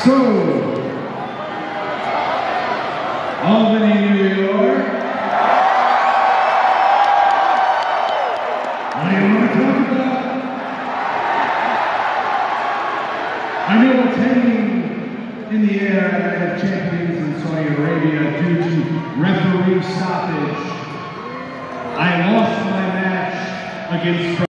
So, Albany, New York. What do you want to talk about? I know what's hanging in the air at Champions in Saudi Arabia due to referee stoppage. I lost my match against